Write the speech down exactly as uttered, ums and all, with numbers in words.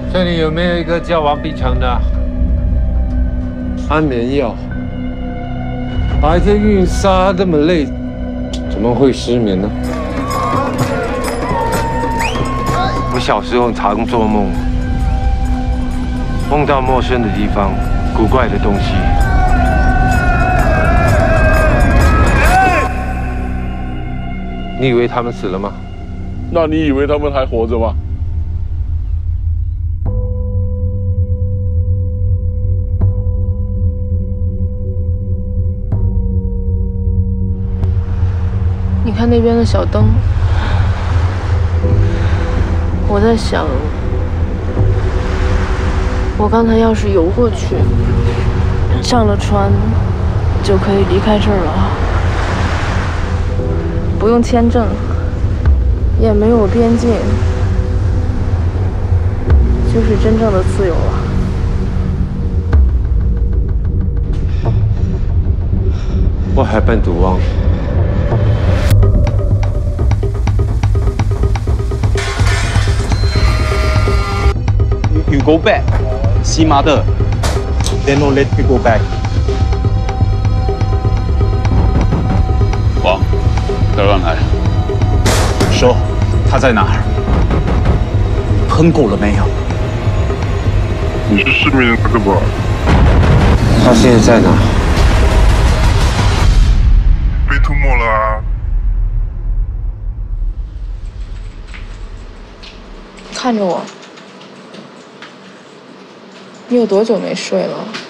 这里有没有一个叫王必成的？安眠药，白天运沙这么累，怎么会失眠呢？我小时候常做梦，梦到陌生的地方，古怪的东西。你以为他们死了吗？ 那你以为他们还活着吗？ 你看那边的小灯，我在想，我刚才要是游过去，上了船，就可以离开这儿了，不用签证，也没有边境，就是真正的自由了。 What happened to Wang? You go back, see mother. Then no let me go back. 王，德乱来。 说他在哪儿？喷够了没有？ 你是市民大哥不？ 他现在在哪？ 被吞没了啊！ 看着我，你有多久没睡了？